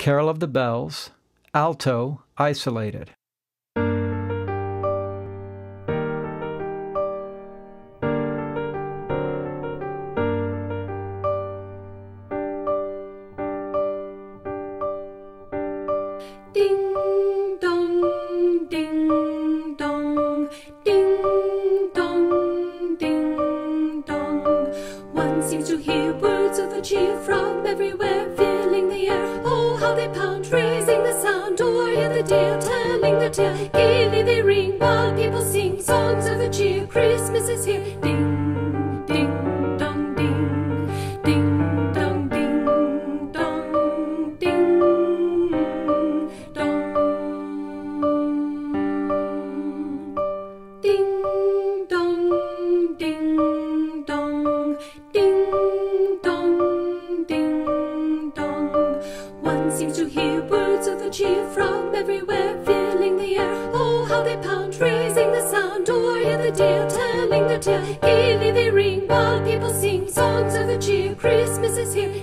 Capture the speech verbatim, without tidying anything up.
Carol of the Bells, alto, isolated. Ding dong, ding dong, ding dong, ding dong. One seems to hear words of a cheer from everywhere, filling the air. Oh, how they pound, raising the sound, or hear the deer telling the tale. Gaily they ring while people sing songs of a cheer. Christmas is here. Ding, ding dong, ding, ding dong, ding dong, ding dong. Ding dong, ding dong, ding dong, ding dong. One seems to hear words of a cheer from everywhere, filling the air. Oh, how they pound, raising the sound, or hear the deer telling the tale. Gaily they ring while people sing songs of a cheer. Christmas is here.